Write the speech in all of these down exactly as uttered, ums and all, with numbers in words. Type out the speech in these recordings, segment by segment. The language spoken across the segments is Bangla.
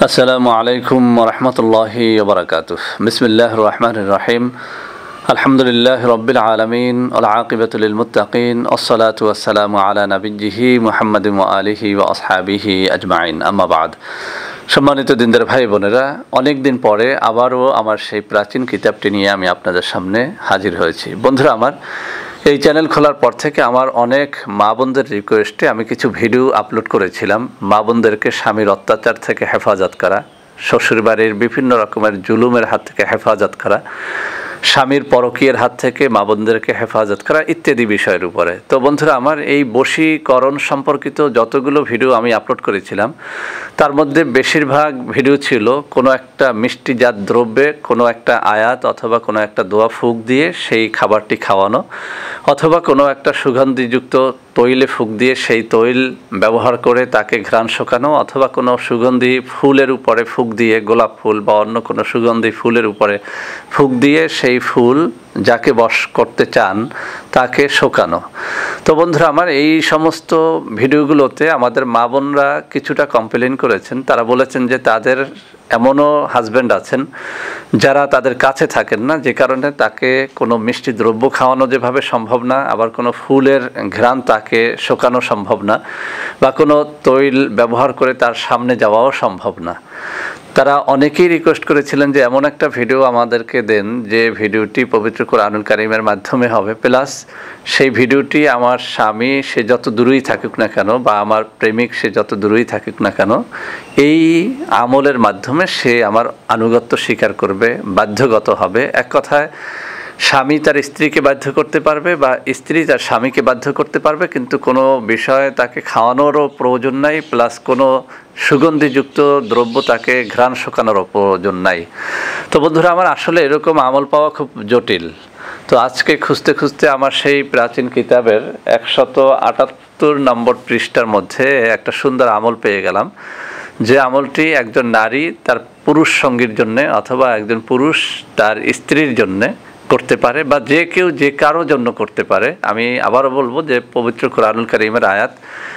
আসসালামু আলাইকুম ওয়া রাহমাতুল্লাহি ওয়া বারাকাতুহু। বিসমিল্লাহির রহমানির রহিম। আলহামদুলিল্লাহি রাব্বিল আলামিন ওয়াল আকিবাতু লিল মুত্তাকিন ওয়াসসালাতু ওয়াসসালামু আলা নাবিয়্যিহি মুহাম্মাদিন ওয়া আলিহি ওয়া আসহাবিহি আজমাইন। আম্মা বাদ। সম্মানিত দিনদার ভাই বোনেরা, অনেক দিন পরে আবারও আমার সেই প্রাচীন কিতাবটি নিয়ে আমি আপনাদের সামনে হাজির হয়েছি। বন্ধুরা, আমার এই চ্যানেল খোলার পর থেকে আমার অনেক মা বোনদের রিকোয়েস্টে আমি কিছু ভিডিও আপলোড করেছিলাম। মা বোনদেরকে স্বামীর অত্যাচার থেকে হেফাজত করা, শ্বশুরবাড়ির বিভিন্ন রকমের জুলুমের হাত থেকে হেফাজত করা, স্বামীর পরকীয়ের হাত থেকে মা বোনদেরকে হেফাজত করা ইত্যাদি বিষয়ের উপরে। তো বন্ধুরা, আমার এই বশীকরণ সম্পর্কিত যতগুলো ভিডিও আমি আপলোড করেছিলাম তার মধ্যে বেশিরভাগ ভিডিও ছিল কোনো একটা মিষ্টিজাত দ্রব্যে কোনো একটা আয়াত অথবা কোনো একটা দোয়া ফুঁক দিয়ে সেই খাবারটি খাওয়ানো, অথবা কোনো একটা সুগন্ধিযুক্ত তৈলে ফুঁক দিয়ে সেই তৈল ব্যবহার করে তাকে ঘ্রাণ শোকানো, অথবা কোনো সুগন্ধি ফুলের উপরে ফুঁক দিয়ে, গোলাপ ফুল বা অন্য কোনো সুগন্ধি ফুলের উপরে ফুঁক দিয়ে সেই ফুল যাকে বশ করতে চান তাকে শোকানো। তো বন্ধুরা, আমার এই সমস্ত ভিডিওগুলোতে আমাদের মা বোনরা কিছুটা কমপ্লেন করেছেন। তারা বলেছেন যে তাদের এমনও হাজব্যান্ড আছেন যারা তাদের কাছে থাকেন না, যে কারণে তাকে কোনো মিষ্টি দ্রব্য খাওয়ানো যেভাবে সম্ভব না, আবার কোনো ফুলের ঘ্রাণ তাকে শোকানো সম্ভব না, বা কোনো তৈল ব্যবহার করে তার সামনে যাওয়াও সম্ভব না। তারা অনেকেই রিকোয়েস্ট করেছিলেন যে এমন একটা ভিডিও আমাদেরকে দেন যে ভিডিওটি পবিত্র কোরআনুল কারীমের মাধ্যমে হবে, প্লাস সেই ভিডিওটি আমার স্বামী সে যত দূরেই থাকুক না কেন, বা আমার প্রেমিক সে যত দূরেই থাকুক না কেন, এই আমলের মাধ্যমে সে আমার আনুগত্য স্বীকার করবে, বাধ্যগত হবে। এক কথায় স্বামী তার স্ত্রীকে বাধ্য করতে পারবে বা স্ত্রী তার স্বামীকে বাধ্য করতে পারবে, কিন্তু কোনো বিষয়ে তাকে খাওয়ানোরও প্রয়োজন নাই, প্লাস কোনো সুগন্ধিযুক্ত দ্রব্য তাকে ঘ্রাণ শোকানোরও প্রয়োজন নাই। তো বন্ধুরা, আমার আসলে এরকম আমল পাওয়া খুব জটিল। তো আজকে খুঁজতে খুঁজতে আমার সেই প্রাচীন কিতাবের একশত আটাত্তর নম্বর পৃষ্ঠার মধ্যে একটা সুন্দর আমল পেয়ে গেলাম, যে আমলটি একজন নারী তার পুরুষ সঙ্গীর জন্যে অথবা একজন পুরুষ তার স্ত্রীর জন্যে করতে পারে, বা যে কেউ যে কারো জন্য করতে পারে। আমি আবারও বলবো যে পবিত্র কোরআনুল কারীমের আয়াত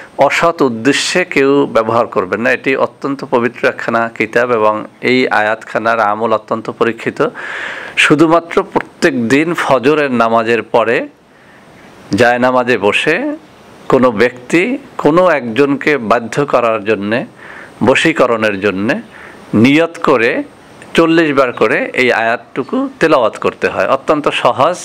অসৎ উদ্দেশ্যে কেউ ব্যবহার করবেন না। এটি অত্যন্ত পবিত্র একখানা কিতাব এবং এই আয়াতখানার আমল অত্যন্ত পরীক্ষিত। শুধুমাত্র প্রত্যেক দিন ফজরের নামাজের পরে জায় নামাজে বসে কোনো ব্যক্তি কোনো একজনকে বাধ্য করার জন্যে, বশীকরণের জন্যে নিয়ত করে চল্লিশ বার করে এই আয়াতটুকু তেলাওয়াত করতে হয়। অত্যন্ত সহজ।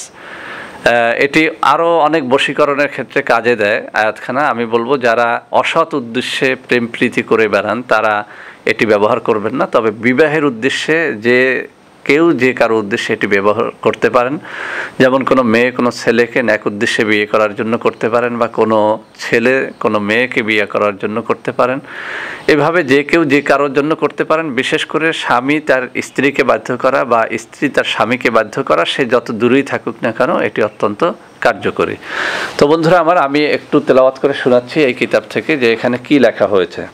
এটি আরও অনেক বশীকরণের ক্ষেত্রে কাজে দেয় আয়াতখানা। আমি বলবো যারা অসৎ উদ্দেশ্যে প্রেম প্রীতি করে বেড়ান তারা এটি ব্যবহার করবেন না, তবে বিবাহের উদ্দেশ্যে যে কেউ যে কারো উদ্দেশ্যে এটি ব্যবহার করতে পারেন। যেমন কোনো মেয়ে কোনো ছেলেকে ন্যাক উদ্দেশ্যে বিয়ে করার জন্য করতে পারেন, বা কোনো ছেলে কোনো মেয়েকে বিয়ে করার জন্য করতে পারেন। এভাবে যে কেউ যে কারোর জন্য করতে পারেন। বিশেষ করে স্বামী তার স্ত্রীকে বাধ্য করা বা স্ত্রী তার স্বামীকে বাধ্য করা, সে যত দূরেই থাকুক না কেন, এটি অত্যন্ত কার্যকরী। তো বন্ধুরা, আমার আমি একটু তেলাওয়াত করে শোনাচ্ছি এই কিতাব থেকে যে এখানে কি লেখা হয়েছে।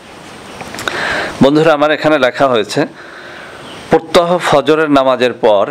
বন্ধুরা, আমার এখানে লেখা হয়েছে, প্রত্যহ ফজরের নামাজের পর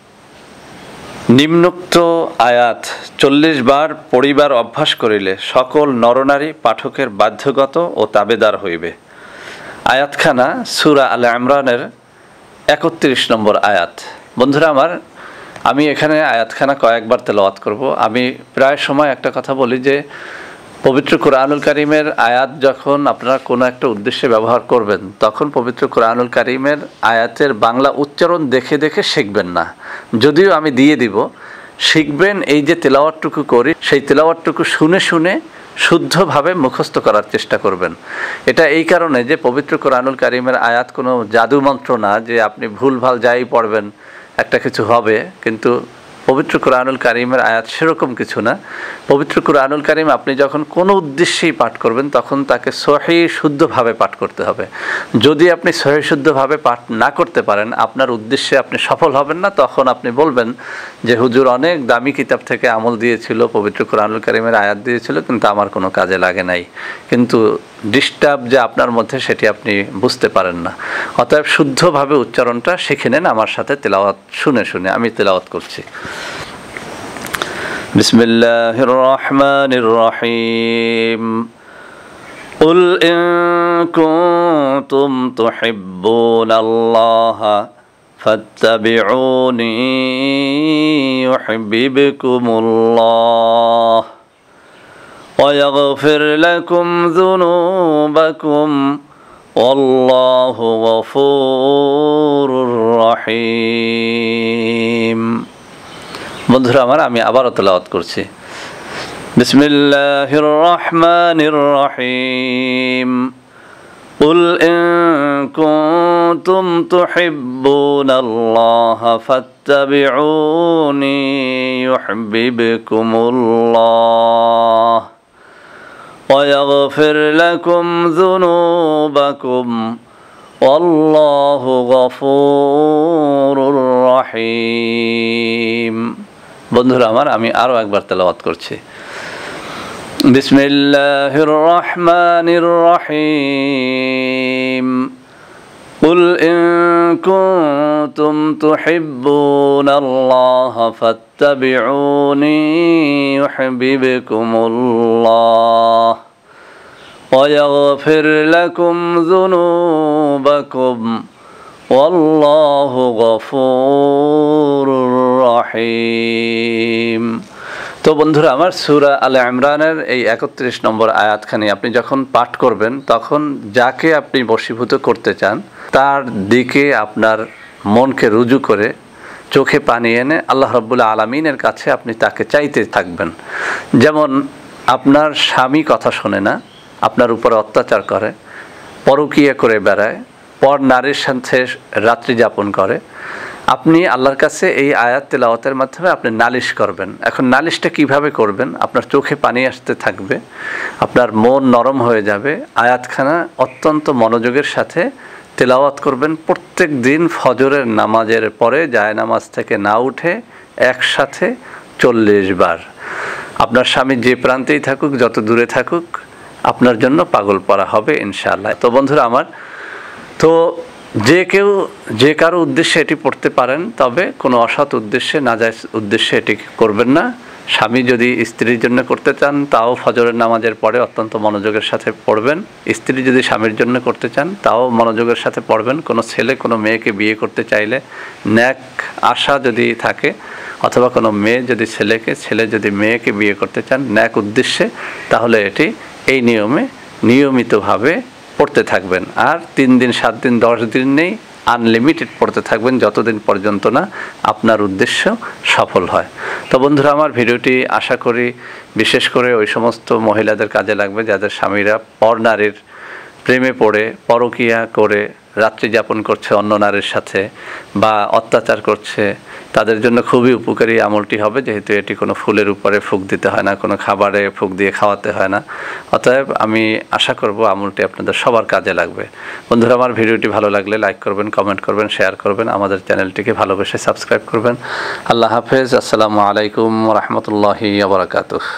নিম্নোক্ত আয়াত চল্লিশ বার পড়িবার অভ্যাস করিলে সকল নরনারী পাঠকের বাধ্যগত ও তাবেদার হইবে। আয়াতখানা সূরা আলে ইমরানের একত্রিশ নম্বর আয়াত। বন্ধুরা, আমার আমি এখানে আয়াতখানা কয়েকবার তেলাওয়াত করব। আমি প্রায় সময় একটা কথা বলি যে পবিত্র কোরআনুল কারীমের আয়াত যখন আপনারা কোনো একটা উদ্দেশ্যে ব্যবহার করবেন, তখন পবিত্র কোরআনুল কারীমের আয়াতের বাংলা উচ্চারণ দেখে দেখে শিখবেন না। যদিও আমি দিয়ে দিব, শিখবেন এই যে তেলাওয়াতটুকু করি, সেই তেলাওয়াতটুকু শুনে শুনে শুদ্ধভাবে মুখস্থ করার চেষ্টা করবেন। এটা এই কারণে যে পবিত্র কোরআনুল কারীমের আয়াত কোনো জাদু মন্ত্র না যে আপনি ভুলভাল যাই পড়বেন একটা কিছু হবে, কিন্তু পবিত্র কোরআনুল কারীমের আয়াত সেরকম কিছু না। পবিত্র কোরআনুল কারীম আপনি যখন কোনো উদ্দেশ্যেই পাঠ করবেন তখন তাকে সহি শুদ্ধভাবে পাঠ করতে হবে। যদি আপনি সহি শুদ্ধভাবে পাঠ না করতে পারেন, আপনার উদ্দেশ্যে আপনি সফল হবেন না। তখন আপনি বলবেন যে হুজুর অনেক দামি কিতাব থেকে আমল দিয়েছিল, পবিত্র কোরআনুল কারীমের আয়াত দিয়েছিল, কিন্তু আমার কোনো কাজে লাগে নাই। কিন্তু ডিস্টার্ব যে আপনার মধ্যে, সেটি আপনি বুঝতে পারেন না। অতএব শুদ্ধভাবে উচ্চারণটা শিখে নেন আমার সাথে তেলাওয়াত শুনে শুনে। আমি তেলাওয়াত করছি। বিসমিল্লাহির রহমানির রহিম। قل إن كنتم تحبون الله فاتبعوني يحببكم الله ويغفر لكم ذنوبكم والله غفور رحيم। বন্ধুরা আমার, আমি আবারও তেলাওয়াত করছি। বিসমিল্লাহির রহমানির রহিম। قل إن كنتم تحبون الله فاتبعوني يحببكم الله ويغفر لكم ذنوبكم والله غفور رحيم। বন্ধুরা আমার, আমি আরো একবার তেলাওয়াত করছি। বিসমিল্লাহির রহমানির রহিম। قل إن كنتم تحبون الله فاتبعوني يحببكم الله ويغفر لكم ذنوبكم والله غفور رحيم। তো বন্ধুরা আমার, সূরা আলে ইমরানের এই একত্রিশ নম্বর আয়াতখানি আপনি যখন পাঠ করবেন, তখন যাকে আপনি বশীভূত করতে চান তার দিকে আপনার মনকে রুজু করে চোখে পানি এনে আল্লাহ রাব্বুল আলামিনের কাছে আপনি তাকে চাইতে থাকবেন। যেমন আপনার স্বামী কথা শোনে না, আপনার উপরে অত্যাচার করে, পরকীয়া করে বেড়ায়, পর নারীর সাথে রাত্রি যাপন করে, আপনি আল্লাহর কাছে এই আয়াত তেলাওয়াতের মাধ্যমে আপনি নালিশ করবেন। এখন নালিশটা কিভাবে করবেন? আপনার চোখে পানি আসতে থাকবে, আপনার মন নরম হয়ে যাবে, আয়াতখানা অত্যন্ত মনোযোগের সাথে তেলাওয়াত করবেন। প্রত্যেক দিন ফজরের নামাজের পরে জায়নামাজ থেকে না উঠে একসাথে চল্লিশ বার। আপনার স্বামী যে প্রান্তেই থাকুক, যত দূরে থাকুক, আপনার জন্য পাগল পড়া হবে ইনশাআল্লাহ। তো বন্ধুরা আমার, তো যে কেউ যে কারো উদ্দেশ্যে এটি পড়তে পারেন, তবে কোনো অসৎ উদ্দেশ্যে, নাজায়েজ উদ্দেশ্যে এটি করবেন না। স্বামী যদি স্ত্রীর জন্য করতে চান, তাও ফজরের নামাজের পরে অত্যন্ত মনোযোগের সাথে পড়বেন। স্ত্রী যদি স্বামীর জন্য করতে চান, তাও মনোযোগের সাথে পড়বেন। কোনো ছেলে কোনো মেয়েকে বিয়ে করতে চাইলে ন্যাক আশা যদি থাকে, অথবা কোনো মেয়ে যদি ছেলেকে, ছেলে যদি মেয়েকে বিয়ে করতে চান ন্যাক উদ্দেশ্যে, তাহলে এটি এই নিয়মে নিয়মিতভাবে পড়তে থাকবেন। আর তিন দিন, সাত দিন, দশ দিন নেই, আনলিমিটেড পড়তে থাকবেন, যতদিন পর্যন্ত না আপনার উদ্দেশ্য সফল হয়। তো বন্ধুরা আমার, ভিডিওটি আশা করি বিশেষ করে ওই সমস্ত মহিলাদের কাজে লাগবে যাদের স্বামীরা পর নারীর প্রেমে পড়ে পরকীয়া করে রাত্রি যাপন করছে অন্য নারীর সাথে, বা অত্যাচার করছে। তাদের জন্য খুবই উপকারী আমলটি হবে, যেহেতু এটি কোনো ফুলের উপরে ফুঁক দিতে হয় না, কোনো খাবারে ফুঁক দিয়ে খাওয়াতে হয় না। অতএব আমি আশা করব আমলটি আপনাদের সবার কাজে লাগবে। বন্ধুরা আমার, ভিডিওটি ভালো লাগলে লাইক করবেন, কমেন্ট করবেন, শেয়ার করবেন, আমাদের চ্যানেলটিকে ভালোবেসে সাবস্ক্রাইব করবেন। আল্লাহ হাফেজ। আসসালামু আলাইকুম ওয়া রাহমাতুল্লাহি ওয়া বারাকাতুহু।